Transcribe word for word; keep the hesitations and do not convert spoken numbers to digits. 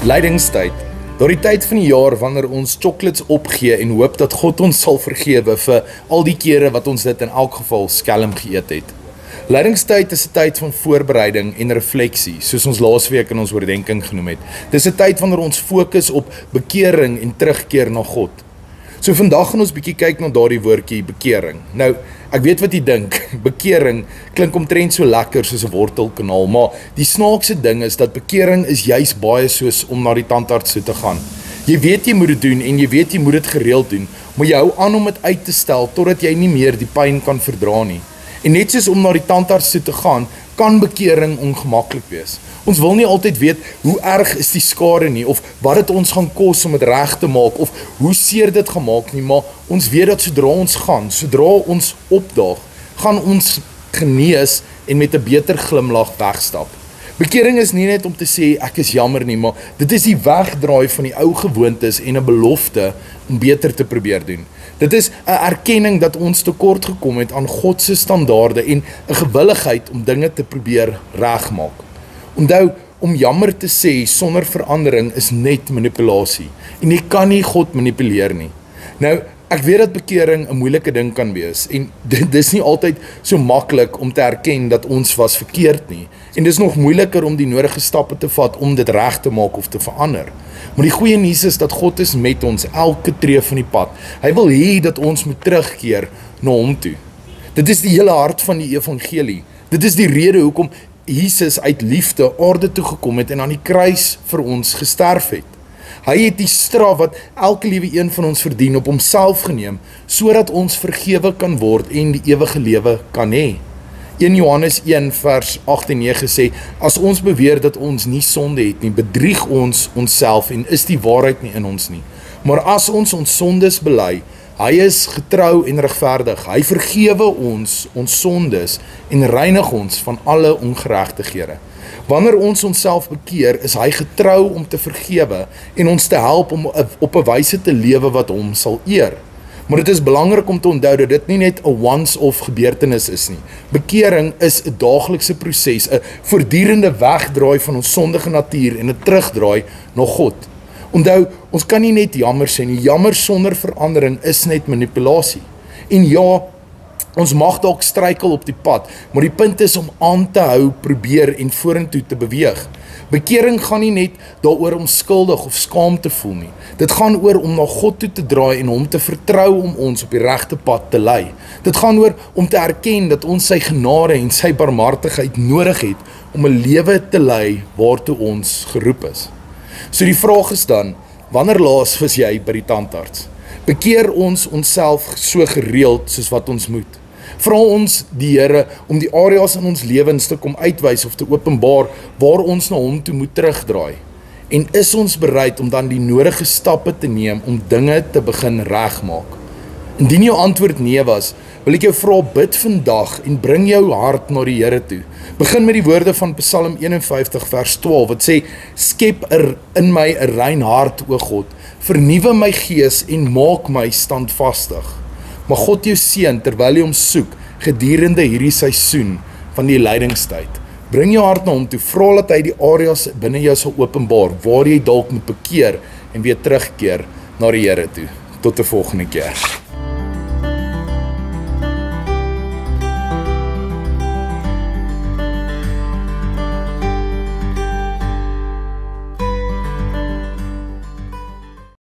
Lydings tyd, daardie tyd van die jaar wanneer ons chocolates opgee en hoop dat God ons sal vergewe vir al die kere wat ons dit in elk geval skelm geëet het. Lydings tyd is 'n tyd van voorbereiding en refleksie, soos ons laasweek in ons oordenking genoem het. Dis 'n tyd wanneer ons fokus op bekering en terugkeer na God. So vandag gaan ons bietjie kyk na daardie woordjie bekering. Nou, ek weet wat jy dink, bekering klink omtrent so lekker soos 'n wortelkanaal, maar die snaakse ding is dat bekering is juis baie soos om na die tandarts toe te gaan. Jy weet jy moet dit doen en jy weet jy moet dit gereeld doen, maar jy hou aan om dit uit te stel totdat jy nie meer die pyn kan verdra nie. En net soos om na die tandarts toe te gaan, kan bekering ongemaklik wees. Ons wil nie altyd weet hoe erg is die skade nie, of wat dit ons gaan kos om dit reg te maak, of hoe seer dit gemaak nie, maar ons weet dat sodra ons gaan, sodra ons opdaag, gaan ons genees en met 'n beter glimlag wegstap. Bekering is nie net om te sê ek is jammer nie, maar dit is die wegdraai van die ou gewoontes en 'n belofte om beter te probeer doen. Dit is 'n erkenning dat ons tekort gekom het aan God se standaarde en 'n gewilligheid om dinge te probeer regmaak. Onthou, om jammer te sê sonder verandering is net manipulasie en jy kan nie God manipuleer nie. Nou, ek weet dat bekering 'n moeilike ding kan wees en dit is nie altyd so maklik om te erken dat ons was verkeerd nie. En dis nog moeiliker om die nodige stappe te vat om dit reg te maak of te verander. Maar die goeie nuus is dat God is met ons elke tree van die pad. Hy wil hê dat ons moet terugkeer na hom toe. Dit is die hele hart van die evangelie. Dit is die rede hoekom Jesus uit liefde aarde toe gekom het en aan die kruis vir ons gesterf het. Hy het die straf wat elke liewe een van ons verdien op homself geneem, sodat ons vergewe kan word en die ewige lewe kan hê. Eerste Johannes een vers agt en nege sê, as ons beweer dat ons nie sonde het nie, bedrieg ons onsself en is die waarheid nie in ons nie. Maar as ons ons sondes bely, hy is getrou en regverdig, hy vergewe ons ons sondes en reinig ons van alle ongeregtighede. Wanneer ons onsself bekeer, is hy getrou om te vergewe en ons te help om op 'n wyse te lewe wat hom sal eer. Maar dit is belangrik om te onthou dat dit nie net 'n once-off gebeurtenis is nie. Bekering is 'n daaglikse proses, 'n voortdurende wegdraai van ons sondige natuur en 'n terugdraai na God. Onthou, ons kan nie net jammer sê nie, jammer sonder verandering is net manipulasie. En ja, ons mag dalk struikel op die pad, maar die punt is om aan te hou, probeer en vorentoe te beweeg. Bekering gaan nie net daaroor om skuldig of skaam te voel nie. Dit gaan oor om na God toe te draai en hom te vertrou om ons op die regte pad te lei. Dit gaan oor om te erken dat ons sy genade en sy barmhartigheid nodig het om 'n lewe te lei waartoe ons geroep is. So die vraag is dan, wanneer laas was jy by die tandarts? Bekeer ons onsself so gereeld soos wat ons moet? Vra ons die Here om die areas in ons lewens te kom uitwys of te openbaar waar ons na hom toe moet terugdraai. En is ons bereid om dan die nodige stappe te neem om dinge te begin regmaak? Indien jou antwoord nee was, wil ek jou vra, bid vandag en bring jou hart na die Here toe. Begin met die woorde van Psalm een en vyftig vers twaalf wat sê, skep er in my 'n rein hart, o God, vernuwe my gees en maak my standvastig. Mag God jou seën terwyl jy hom soek gedurende hierdie seisoen van die lydingstyd. Bring jou hart na hom toe, vra dat hy die areas binne jou sal openbaar waar jy dalk moet bekeer en weer terugkeer na die Here toe. Tot 'n volgende keer.